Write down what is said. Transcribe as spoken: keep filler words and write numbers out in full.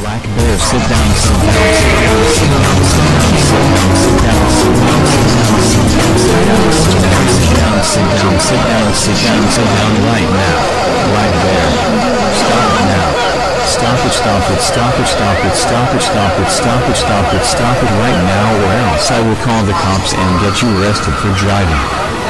Black bear, sit down, sit down, sit down, sit down, sit down, sit down, sit down, sit down, sit down, sit down, sit down, sit down, sit down, sit down right now. Black bear, stop it now. Stop it, stop it, stop it, stop it, stop it, stop it, stop it, stop it, stop it right now, or else I will call the cops and get you arrested for driving.